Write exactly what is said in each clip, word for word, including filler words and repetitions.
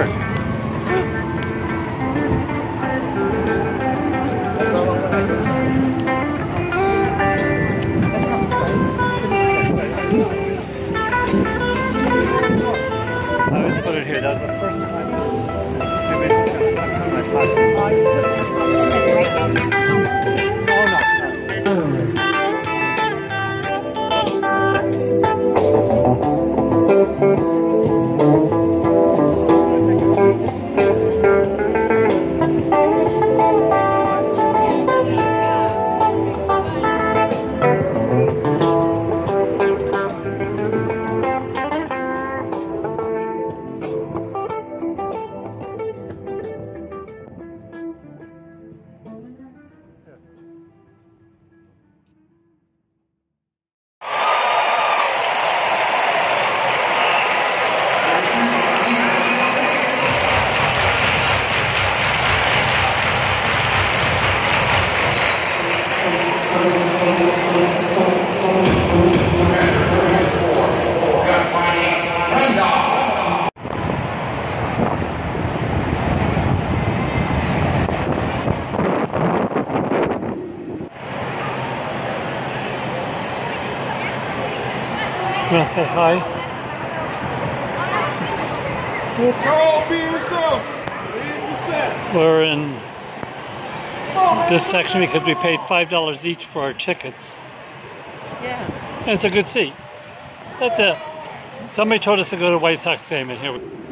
bird. That sounds safe. I always put it here. That was the first time. Maybe it's going to come in my pocket. Oh, you put it in your pocket right now. Oh, no. You want to say hi? Carl, be yourselves. Leave the set. We're in this section because we paid five dollars each for our tickets. Yeah. And it's a good seat. That's it. Somebody told us to go to White Sox game, and here we go.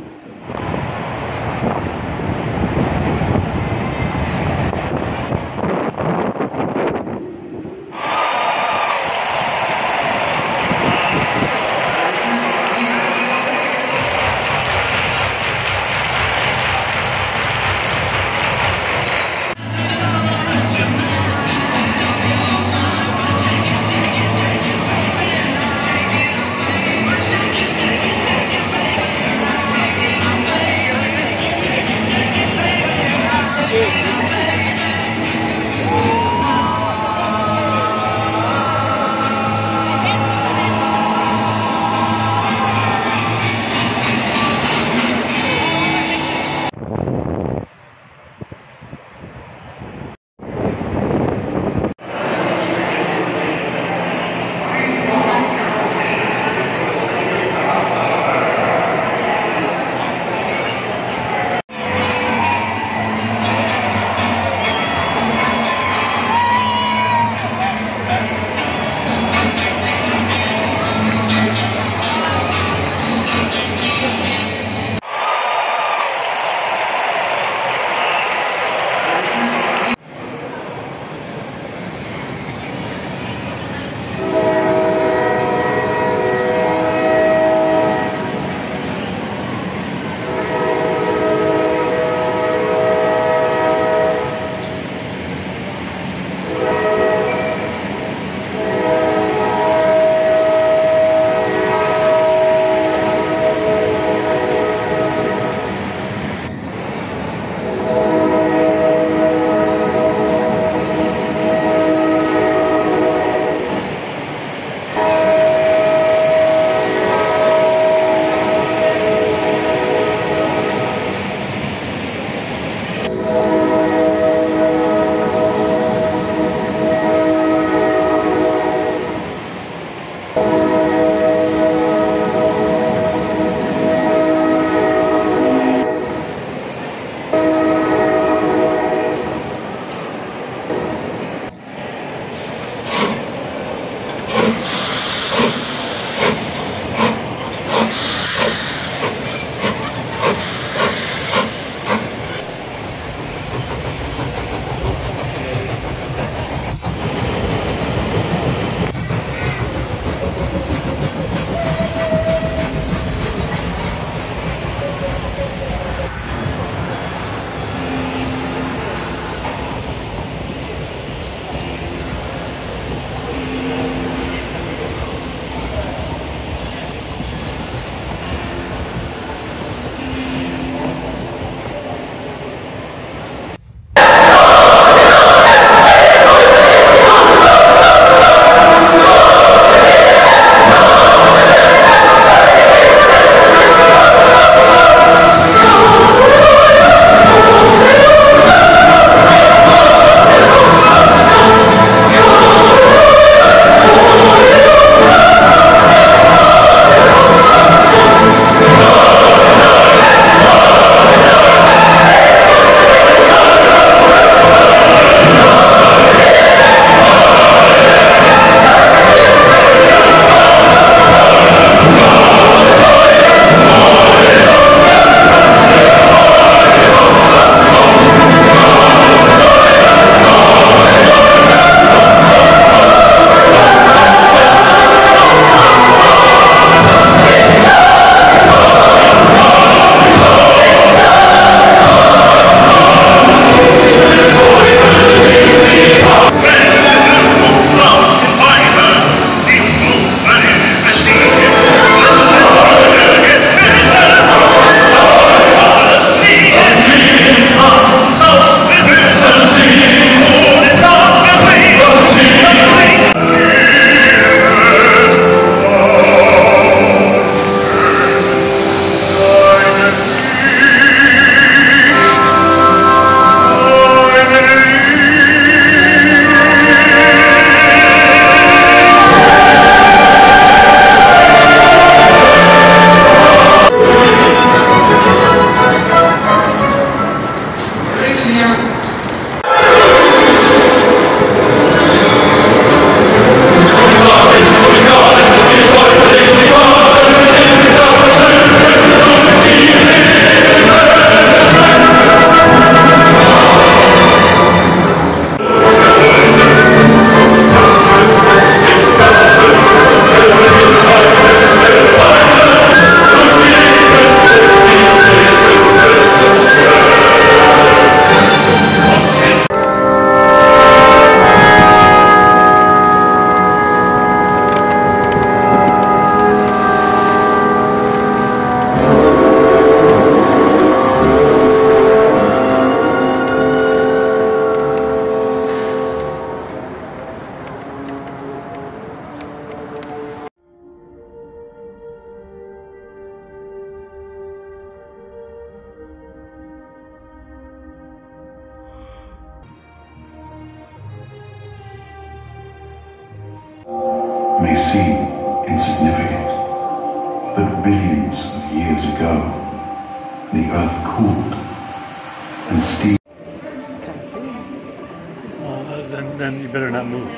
billions of years ago, the earth cooled and steam. Can't see. Uh, then, then you better not move.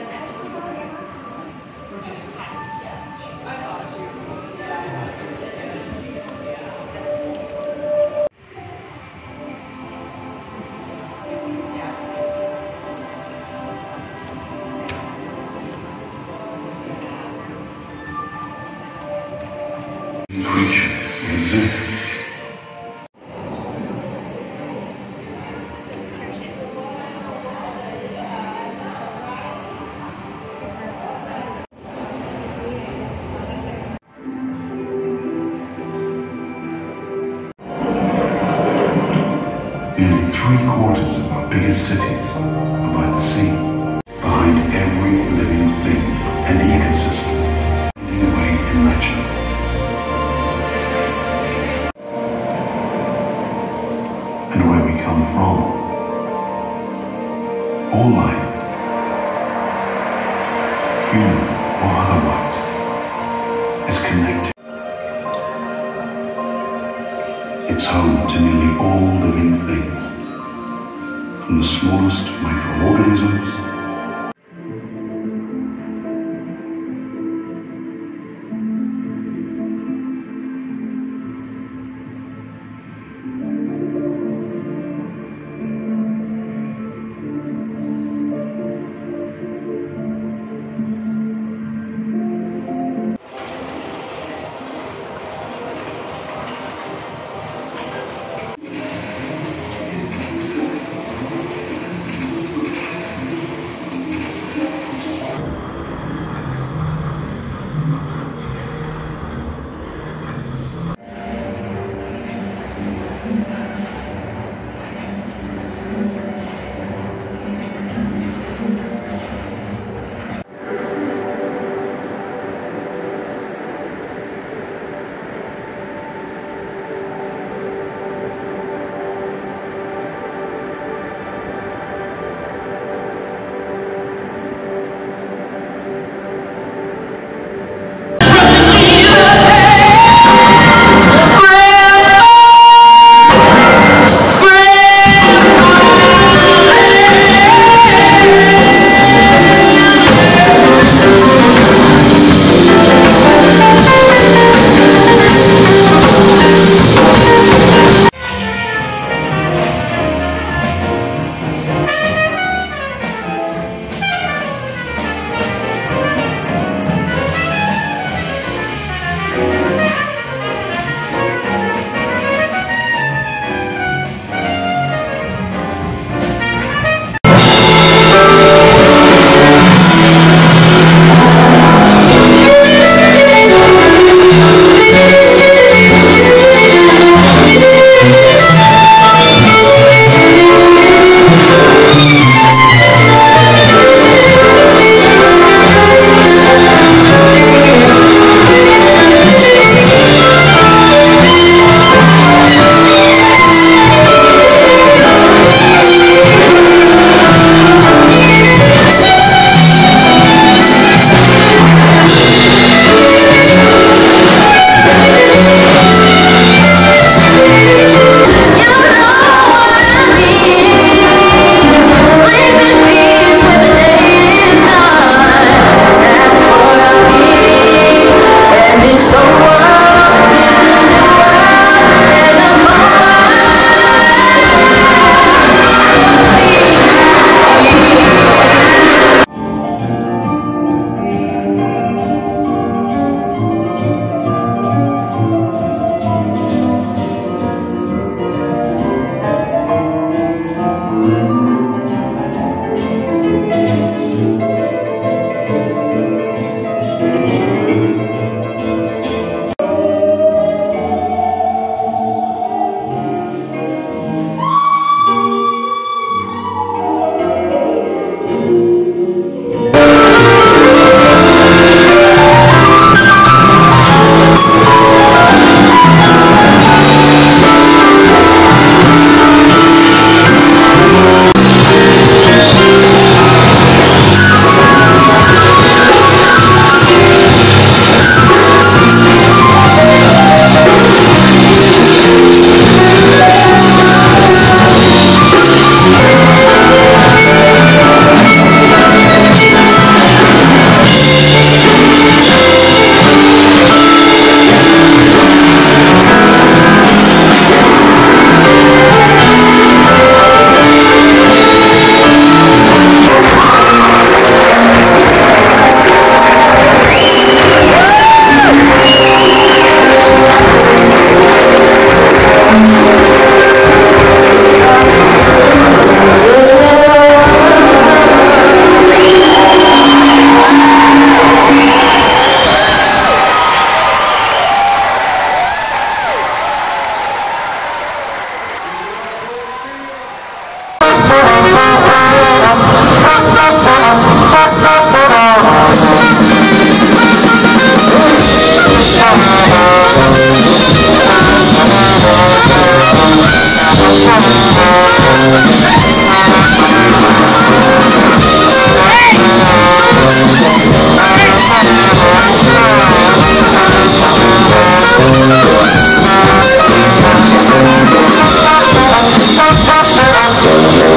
Creature exists. Nearly three quarters of our biggest cities are by the sea. Behind every living thing and ecosystem, in a way imaginable. And where we come from, all life, human or otherwise, is connected. It's home to nearly all living things, from the smallest microorganisms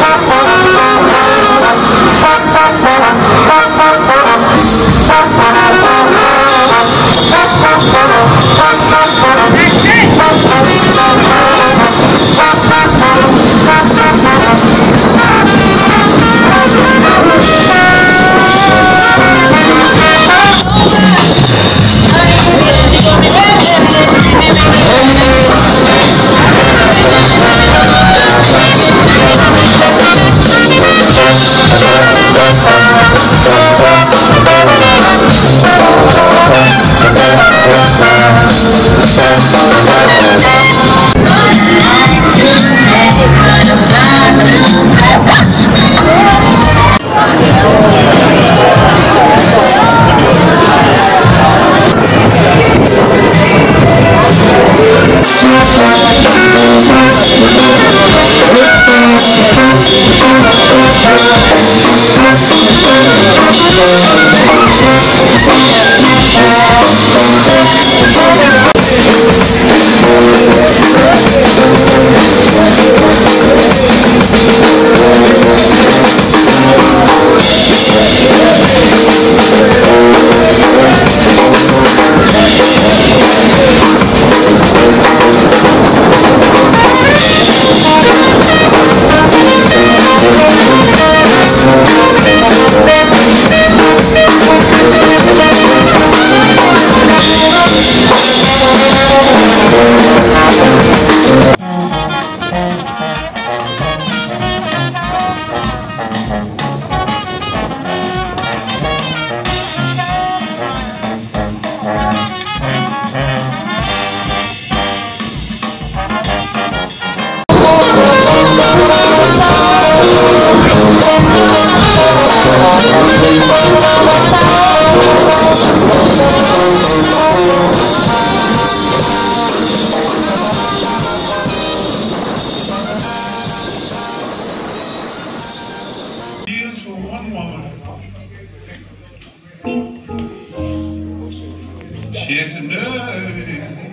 She had the nerve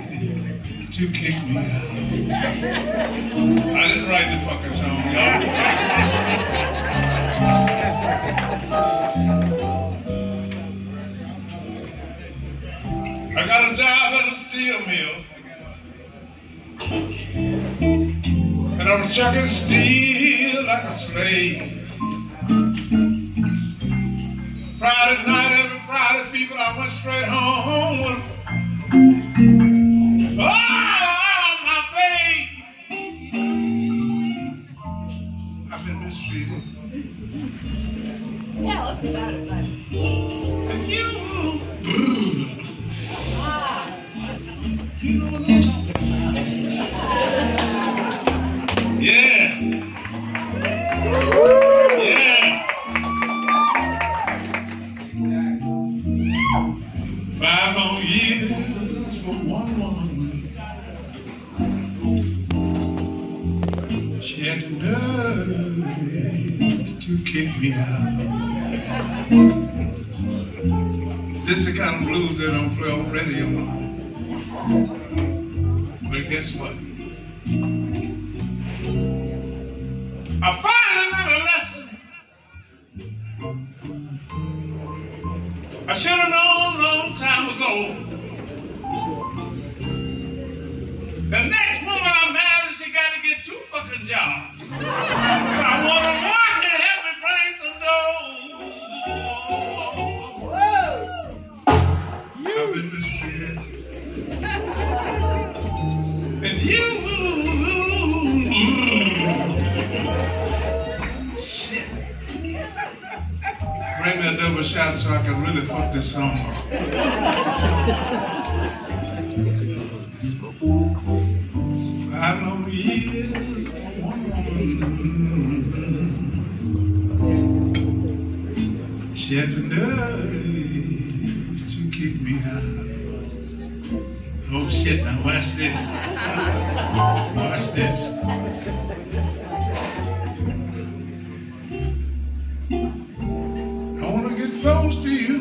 to kick me out. I didn't write the fucking song, y'all. I got a job at a steel mill, and I was chucking steel like a slave. Friday night, every Friday, people, I went straight home. Oh, my baby, I've been mistreated. Tell us about it, buddy. And you, you know what I'm talking about. Yeah. Five long years for one woman. She had the nerve to kick me out. This is the kind of blues they don't play on radio. But guess what? I finally learned a lesson. I should have known a long time ago. The next woman I marry, she got to get two fucking jobs. I want to work and help me bring some dough. I've been mistreated. And you, shit. Bring me a double shot so I can really fuck this song up. Five long years for one woman. She had the nerve to kick me out. Oh shit, now watch this. Watch this. I want to get close to you.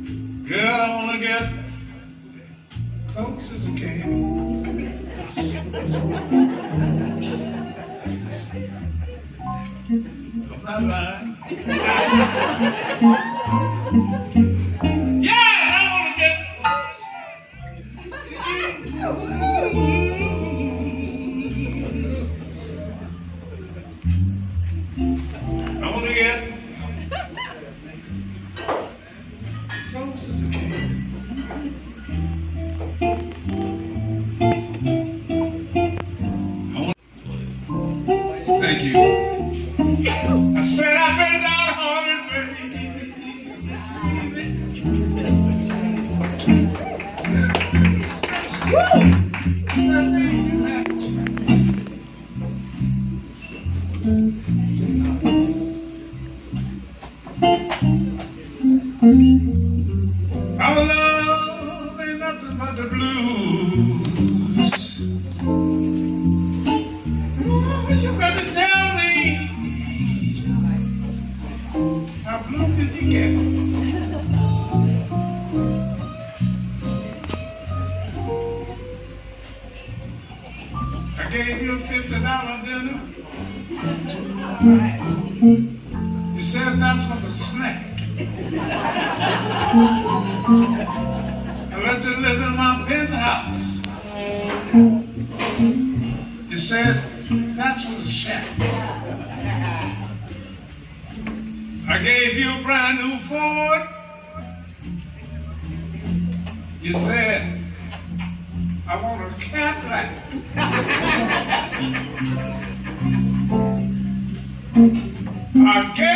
Girl, I want to get close as I can. I'm not lying. Yes, I want to get close to you. I want to get close as I can. Thank you. I said I've been downhearted, baby. Our love ain't nothing but the blues. Oh, you got to tell me. How blue did you get? I gave you a fifty dollar dinner. You said that was a snack. I let you live in my penthouse. You said that was a shack. I gave you a brand new Ford. You said, I want a Cadillac. I gave